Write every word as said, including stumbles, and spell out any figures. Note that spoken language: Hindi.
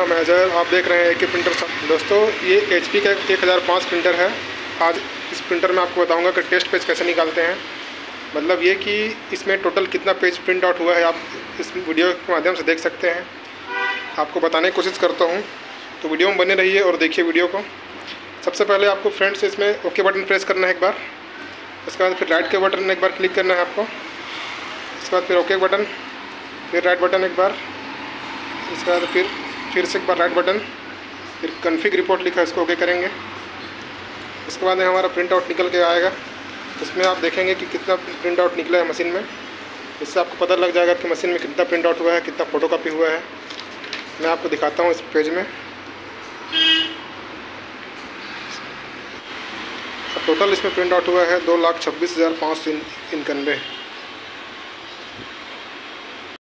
नाम है अजय, आप देख रहे हैं एके प्रिंटर। दोस्तों ये एचपी का एक हज़ार पाँच प्रिंटर है। आज इस प्रिंटर में आपको बताऊंगा कि टेस्ट पेज कैसे निकालते हैं। मतलब ये कि इसमें टोटल कितना पेज प्रिंट आउट हुआ है आप इस वीडियो के माध्यम से देख सकते हैं। आपको बताने की कोशिश करता हूँ, तो वीडियो में बने रहिए और देखिए वीडियो को। सबसे पहले आपको फ्रेंड्स इसमें ओके बटन प्रेस करना है एक बार, उसके बाद फिर राइट के बटन एक बार क्लिक करना है आपको, उसके बाद फिर ओके बटन, फिर राइट बटन एक बार, इसके बाद फिर फिर से एक बार राइट बटन, फिर कॉन्फ़िग रिपोर्ट लिखा है इसको ओके करेंगे। इसके बाद हमारा प्रिंट आउट निकल के आएगा। इसमें आप देखेंगे कि कितना प्रिंट आउट निकला है मशीन में। इससे आपको पता लग जाएगा कि मशीन में कितना प्रिंट आउट हुआ है, कितना फ़ोटो कॉपी हुआ है। मैं आपको दिखाता हूँ इस पेज में। टोटल इसमें प्रिंट आउट हुआ है दो लाख छब्बीस हज़ार पाँच सौ इक्यानवे।